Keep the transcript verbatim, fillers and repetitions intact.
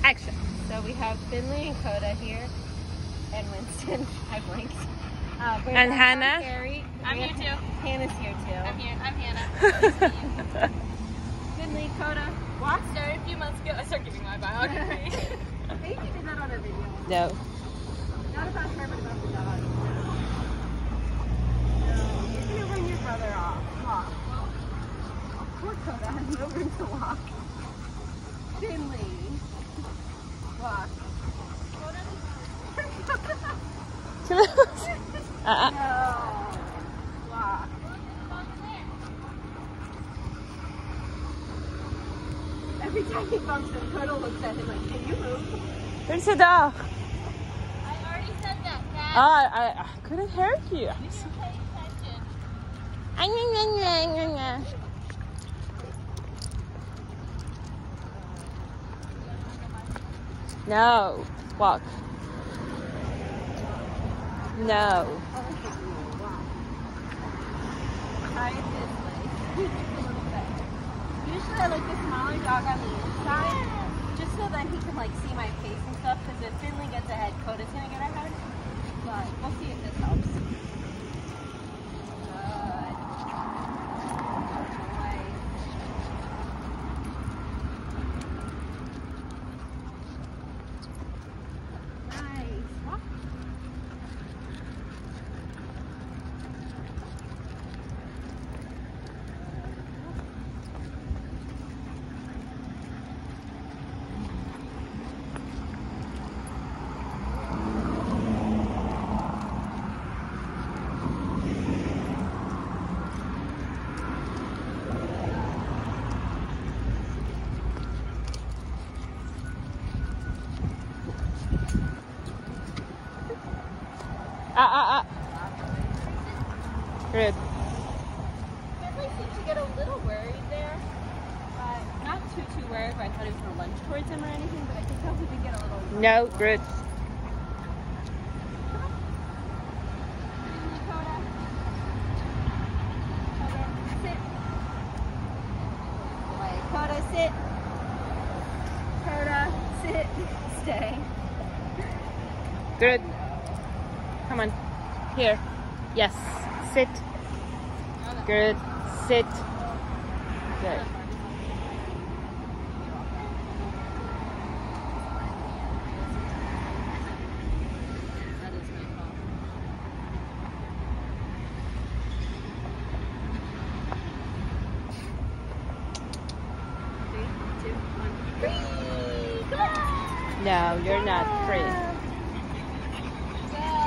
Action. So we have Finley and Coda here, and Winston. I blinked. Uh, and Hannah. Carrie. I'm here too. Hannah's here too. I'm here. I'm Hannah. Finley, Coda. Walk started a few months ago. I started giving my biography. I think you did that on a video. No. Not about her, but about the dog. No. You're gonna run your brother off. Walk. Poor Coda has no room to walk. Finley. Walk. uh-uh. No. Walk. Every time he bumps him, Coda looks at him like, can you move? Where's the dog? I already said that, Kat. Oh, I, I couldn't hear you. You didn't pay attention. No. Walk. No. Try it this way. Just a little bit. Usually I like the smaller dog on the inside, just so that he can like see my face and stuff, because if Finley gets ahead, Coda's gonna get ahead. But we'll see if this helps. Good. Nice. Walk. Ah, ah, ah. Good. Finley seemed to get a little worried there. Uh, not too, too worried, but I thought he was going to lunge towards him or anything, but I think that he did get a little No, good. Coda, sit. Coda, sit. Stay. Good. Come on. Here. Yes. Sit. Good. Sit. Good. That is my fault. Three, two, one. Free! Come on! No, you're not free.